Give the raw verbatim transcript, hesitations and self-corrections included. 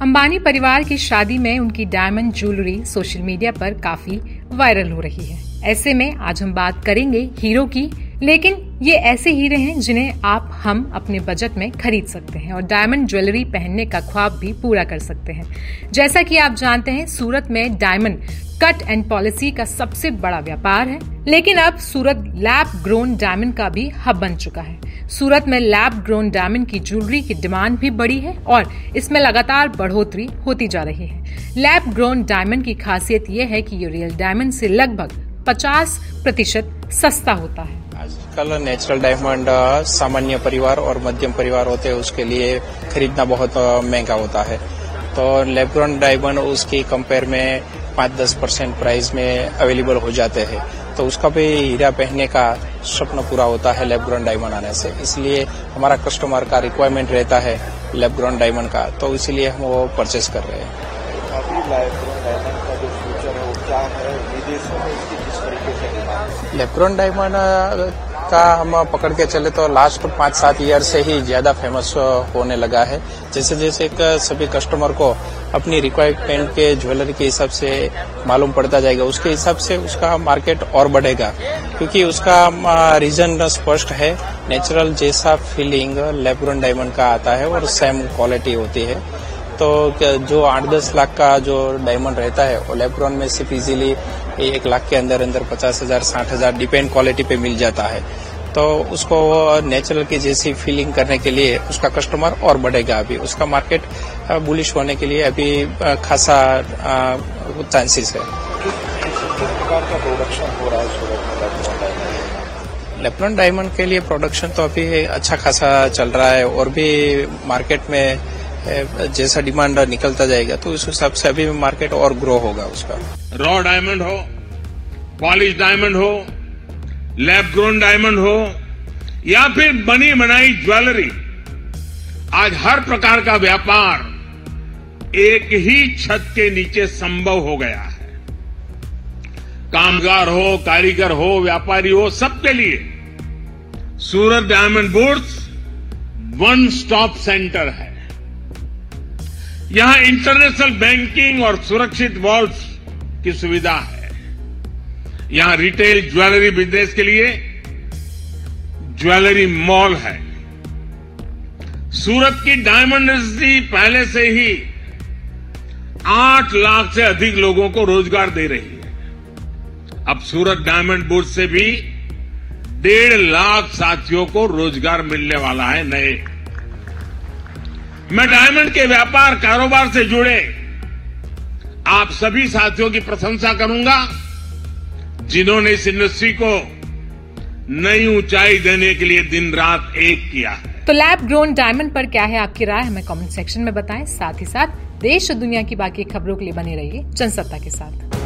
अंबानी परिवार की शादी में उनकी डायमंड ज्वेलरी सोशल मीडिया पर काफी वायरल हो रही है। ऐसे में आज हम बात करेंगे हीरो की, लेकिन ये ऐसे हीरे हैं जिन्हें आप हम अपने बजट में खरीद सकते हैं और डायमंड ज्वेलरी पहनने का ख्वाब भी पूरा कर सकते हैं। जैसा कि आप जानते हैं, सूरत में डायमंड कट एंड पॉलिसी का सबसे बड़ा व्यापार है, लेकिन अब सूरत लैब ग्रोन डायमंड का भी हब बन चुका है। सूरत में लैब ग्रोन डायमंड की ज्वेलरी की डिमांड भी बढ़ी है और इसमें लगातार बढ़ोतरी होती जा रही है। लैब ग्रोन डायमंड की खासियत यह है कि ये रियल डायमंड से लगभग पचास प्रतिशत सस्ता होता है। आजकल नेचुरल डायमंड सामान्य परिवार और मध्यम परिवार होते हैं, उसके लिए खरीदना बहुत महंगा होता है। तो लैब ग्रोन डायमंड उसकी कंपेयर में पाँच दस परसेंट प्राइस में अवेलेबल हो जाते हैं, तो उसका भी हीरा पहनने का स्वप्न पूरा होता है लैब ग्रोन डायमंड आने से। इसलिए हमारा कस्टमर का रिक्वायरमेंट रहता है लैब ग्रोन डायमंड का, तो इसलिए हम वो परचेस कर रहे हैं। अभी लैब ग्रोन डायमंड का जो फ्यूचर है वो क्या है, विदेशों में इसकी किस तरीके से? लैब ग्रोन डायमंड का हम पकड़ के चले तो लास्ट पाँच सात ईयर से ही ज्यादा फेमस होने लगा है। जैसे जैसे एक सभी कस्टमर को अपनी रिक्वायरमेंट के ज्वेलरी के हिसाब से मालूम पड़ता जाएगा, उसके हिसाब से उसका मार्केट और बढ़ेगा, क्योंकि उसका रीजन स्पष्ट है। नेचुरल जैसा फीलिंग लैब ग्रोन डायमंड का आता है और सेम क्वालिटी होती है। तो जो आठ दस लाख का जो डायमंड रहता है वो लैब ग्रोन में सिर्फ इजीली एक लाख के अंदर अंदर पचास हजार साठ हजार डिपेंड क्वालिटी पे मिल जाता है। तो उसको नेचुरल की जैसी फीलिंग करने के लिए उसका कस्टमर और बढ़ेगा। अभी उसका मार्केट बुलिश होने के लिए अभी खासा चांसेस है। किस प्रकार का प्रोडक्शन हो रहा है सूरत में लैब ग्रोन डायमंड के लिए? प्रोडक्शन तो अभी अच्छा खासा चल रहा है और भी मार्केट में जैसा डिमांड निकलता जाएगा तो उस हिसाब से अभी मार्केट और ग्रो होगा उसका। रॉ डायमंड हो, पॉलिश डायमंड हो, लैब ग्रोन डायमंड हो या फिर बनी बनाई ज्वेलरी, आज हर प्रकार का व्यापार एक ही छत के नीचे संभव हो गया है। कामगार हो, कारीगर हो, व्यापारी हो, सबके लिए Surat diamond bourse one stop centre है। यहां इंटरनेशनल बैंकिंग और सुरक्षित वॉल्ट की सुविधा है। यहां रिटेल ज्वेलरी बिजनेस के लिए ज्वेलरी मॉल है। सूरत की डायमंड इंडस्ट्री पहले से ही आठ लाख से अधिक लोगों को रोजगार दे रही है। अब सूरत डायमंड बुर्स से भी डेढ़ लाख साथियों को रोजगार मिलने वाला है नए। मैं डायमंड के व्यापार कारोबार से जुड़े आप सभी साथियों की प्रशंसा करूंगा, जिन्होंने इस इंडस्ट्री को नई ऊंचाई देने के लिए दिन रात एक किया है। तो लैब ग्रोन डायमंड पर क्या है आपकी राय, हमें कमेंट सेक्शन में बताएं। साथ ही साथ देश और दुनिया की बाकी खबरों के लिए बने रहिए जनसत्ता के साथ।